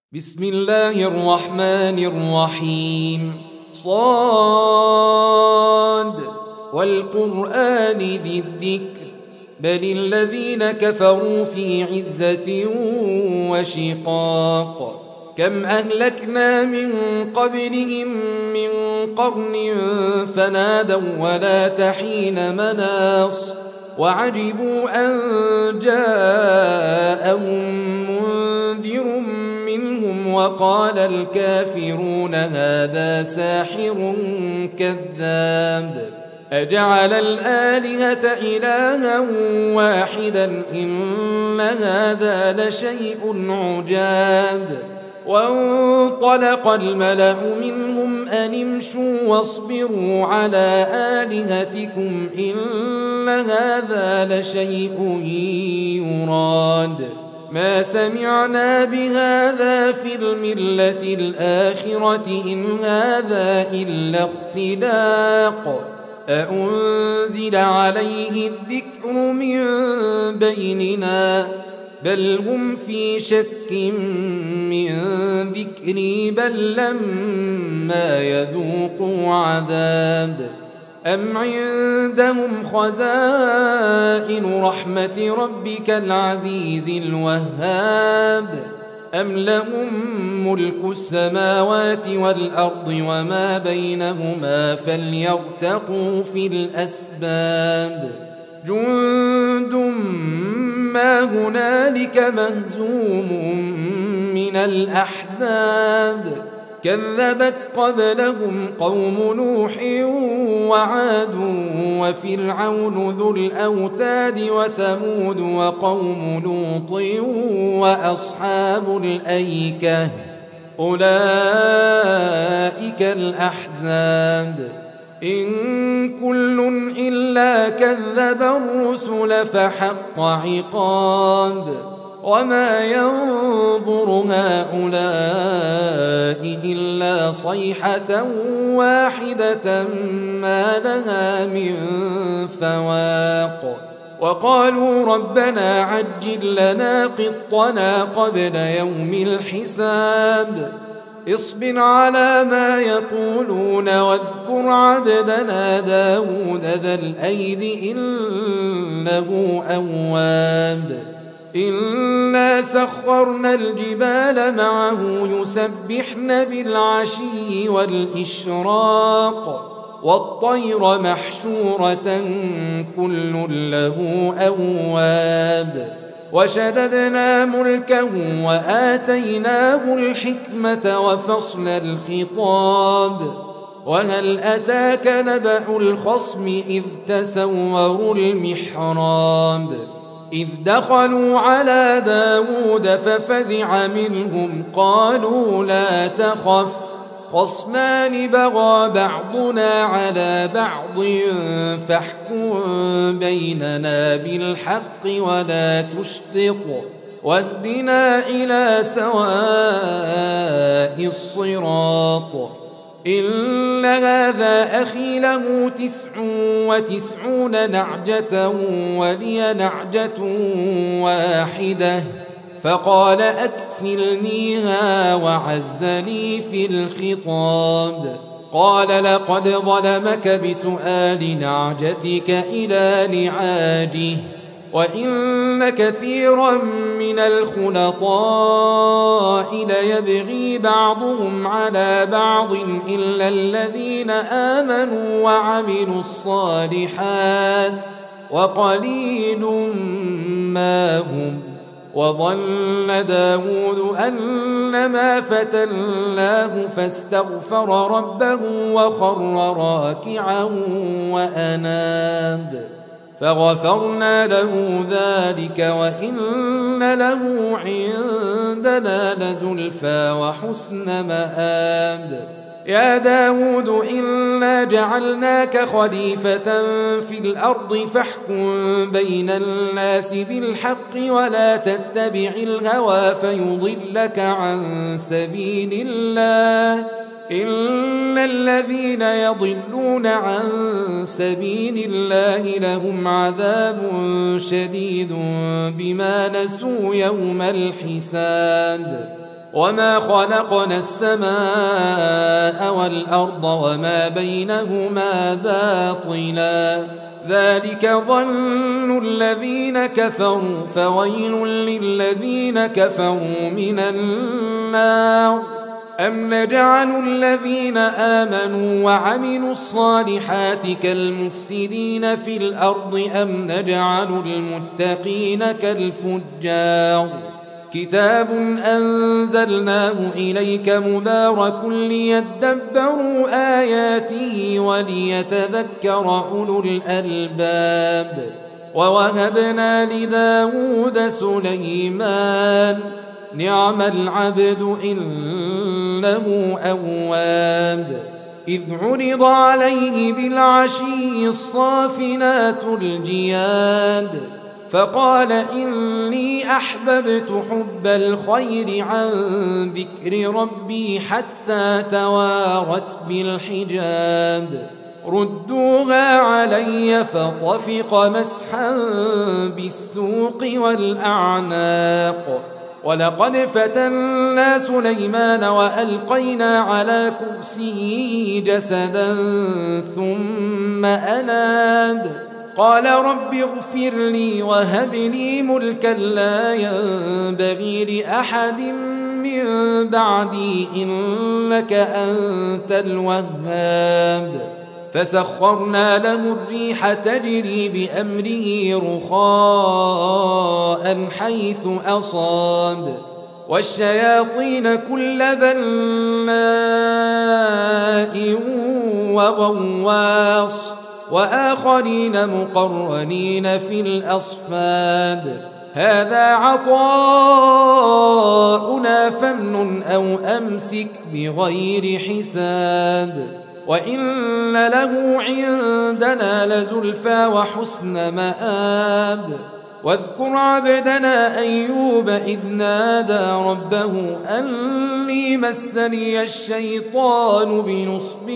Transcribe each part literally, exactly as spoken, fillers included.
بسم الله الرحمن الرحيم. صاد والقرآن ذي الذكر بل الذين كفروا في عزة وشقاق. كم أهلكنا من قبلهم من قرن فنادوا ولا تحين مناص وعجبوا أن جاءهم منذر منهم وقال الكافرون هذا ساحر كذاب. أجعل الآلهة إلها واحدا إن هذا لشيء عجاب. وانطلق الملأ منهم أن امشوا واصبروا على آلهتكم إن هذا لشيء يراد. ما سمعنا بهذا في الملة الآخرة إن هذا إلا اختلاق. أأنزل عليه الذكر من بيننا بل هم في شك من ذكري بل لما يذوقوا عذاب. أم عندهم خزائن رحمة ربك العزيز الوهاب أم لهم ملك السماوات والأرض وما بينهما فليرتقوا في الأسباب. جند ما هنالك مهزوم من الأحزاب كذبت قبلهم قوم نوح وعاد وفرعون ذو الأوتاد وثمود وقوم لوط وأصحاب الأيكة أولئك الأحزاب. إن كل إلا كذب الرسل فحق عقاب. وما ينظر هؤلاء إلا صيحة واحدة ما لها من فواق. وقالوا ربنا عجل لنا قطنا قبل يوم الحساب. اصبر على ما يقولون واذكر عبدنا داود ذا الأيد إنه أواب. إنا سخرنا الجبال معه يسبحن بالعشي والإشراق والطير محشورة كل له أواب. وشددنا ملكه وآتيناه الحكمة وفصل الخطاب. وهل أتاك نبأ الخصم إذ تسوروا المحراب إذ دخلوا على داود ففزع منهم قالوا لا تخف خصمان بغى بعضنا على بعض فاحكم بيننا بالحق ولا تشطط واهدنا إلى سواء الصراط. إن هذا أخي له تسع وتسعون نعجة ولي نعجة واحدة فقال أكفلنيها وعزني في الخطاب. قال لقد ظلمك بسؤال نعجتك إلى نعاجه وإن كثيرا من الخلطاء ليبغي بعضهم على بعض إلا الذين آمنوا وعملوا الصالحات وقليل ما هم. وظن داود أنما فتناه فاستغفر ربه وخر راكعا وأناب فغفرنا له ذلك وإن له عندنا لزلفى وحسن مآب. يا داود إنا جعلناك خليفة في الأرض فاحكم بين الناس بالحق ولا تتبع الهوى فيضلك عن سبيل الله إن الذين يضلون عن سبيل الله لهم عذاب شديد بما نسوا يوم الحساب وما خلقنا السماء والأرض وما بينهما باطلا ذلك ظن الذين كفروا فويل للذين كفروا من النار أم نجعل الذين آمنوا وعملوا الصالحات كالمفسدين في الأرض أم نجعل المتقين كالفجار كتاب أنزلناه إليك مبارك ليدبروا آياته وليتذكر أولو الألباب ووهبنا لداود سليمان نعم العبد إنه أواب إذ عرض عليه بالعشي الصافنات الجياد فقال إني أحببت حب الخير عن ذكر ربي حتى توارت بالحجاب ردوها علي فطفق مسحا بالسوق والأعناق ولقد فتنا سليمان وألقينا على كرسيه جسدا ثم أناب قال رب اغفر لي وهب لي ملكا لا ينبغي لأحد من بعدي إنك أنت الوهاب فسخرنا له الريح تجري بأمره رخاء حيث أصاب والشياطين كل بناء وغواص وآخرين مقرنين في الأصفاد هذا عطاؤنا فامنن أو أمسك بغير حساب وإن له عندنا لزلفى وحسن مآب واذكر عبدنا أيوب إذ نادى ربه أني مسني الشيطان بنصب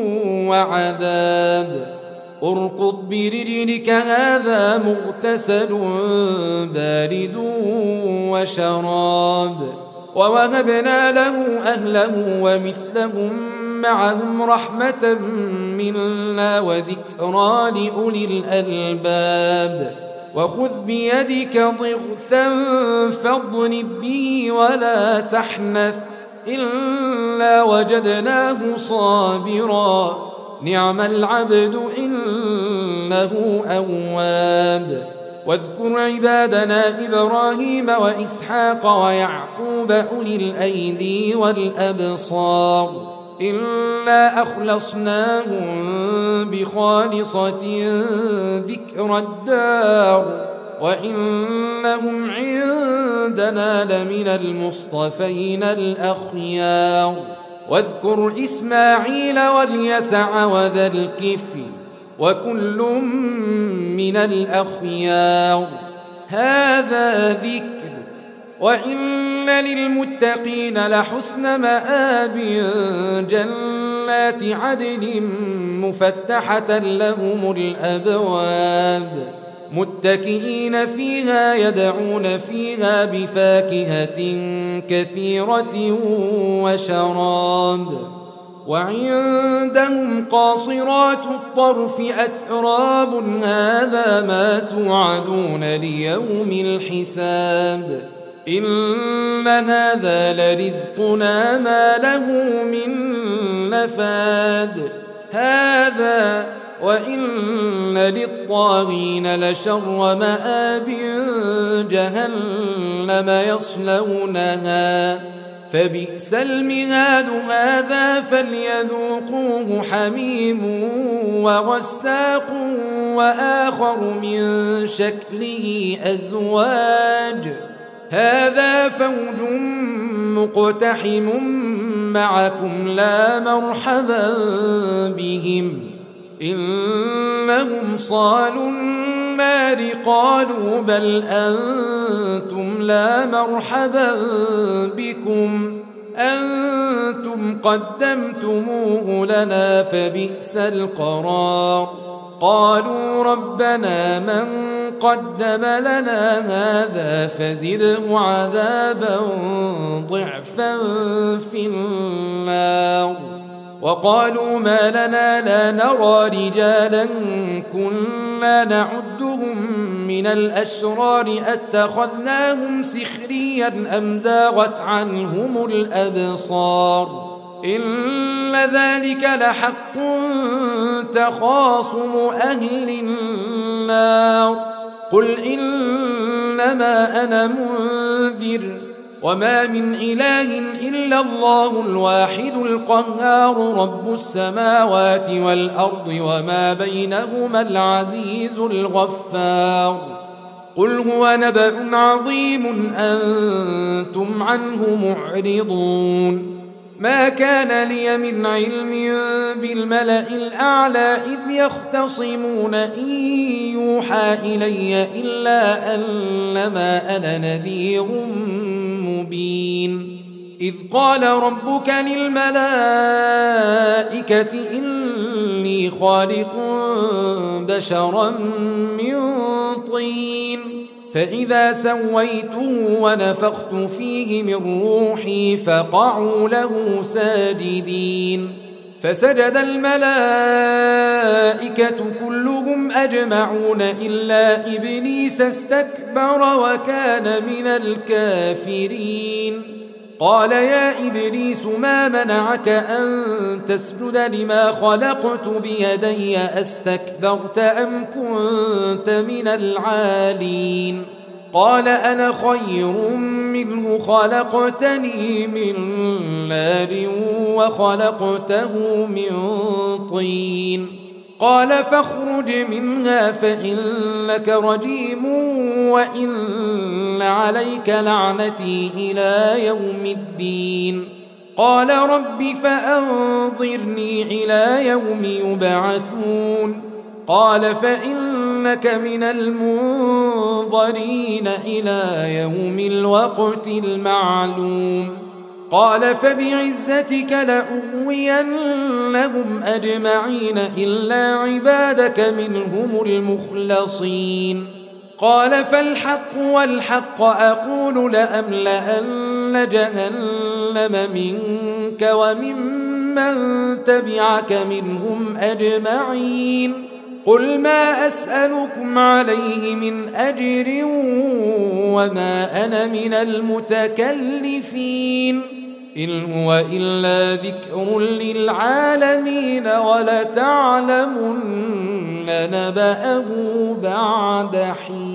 وعذاب اركض برجلك هذا مغتسل بارد وشراب ووهبنا له أهله ومثلهم معهم رحمة منا وذكرى لأولي الألباب وخذ بيدك ضغثا فاضرب به ولا تحنث إلا وجدناه صابرا نعم العبد إنه أواب واذكر عبادنا إبراهيم وإسحاق ويعقوب أولي الأيدي والأبصار إنا أخلصناهم بخالصة ذكر الدار وإنهم عندنا لمن المصطفين الأخيار واذكر إسماعيل واليسع وذا الكفل وكل من الأخيار هذا ذكر وإن للمتقين لحسن مآب جنات عدن مفتحة لهم الأبواب متكئين فيها يدعون فيها بفاكهة كثيرة وشراب وعندهم قاصرات الطرف أتراب هذا ما توعدون ليوم الحساب إن هذا لرزقنا ما له من نفاد هذا وإن للطاغين لشر مآب جهنم يصلونها فبئس المهاد هذا فليذوقوه حميم وغساق وآخر من شكله أزواج هذا فوج مقتحم معكم لا مرحبا بهم إنهم صالوا النار قالوا بل أنتم لا مرحبا بكم أنتم قدمتموه لنا فبئس القرار قالوا ربنا من قدم لنا هذا فزده عذابا ضعفا في النار. وقالوا ما لنا لا نرى رجالا كنا نعدهم من الأشرار أتخذناهم سخريا أم زاغت عنهم الأبصار إن ذلك لحق تخاصم أهل النار. قل إنما أنا منذر وما من إله إلا الله الواحد القهار رب السماوات والأرض وما بينهما العزيز الغفار. قل هو نبأ عظيم أنتم عنه معرضون. ما كان لي من علم بالملأ الأعلى إذ يختصمون إن يوحى إلي إلا أنما أنا نذير مبين. إذ قال ربك للملائكة إني خالق بشرا من طين فإذا سويته ونفخت فيه من روحي فقعوا له ساجدين. فسجد الملائكة كلهم أجمعون إلا إبليس استكبر وكان من الكافرين. قال يا إبليس ما منعك أن تسجد لما خلقت بيدي أستكبرت أم كنت من العالين؟ قال أنا خير منه خلقتني من نار وخلقته من طين. قال فاخرج منها فإنك رجيم وإن عليك لعنتي إلى يوم الدين. قال رب فأنظرني إلى يوم يبعثون. قال فإنك من المنظرين إلى يوم الوقت المعلوم. قال فبعزتك لأغوينهم أجمعين إلا عبادك منهم المخلصين. قال فالحق والحق أقول لأملأن جهنم منك وممن تبعك منهم أجمعين. قل ما أسألكم عليه من أجر وما أنا من المتكلفين إن هو إلا ذكر للعالمين ولتعلمن نبأه بعد حين.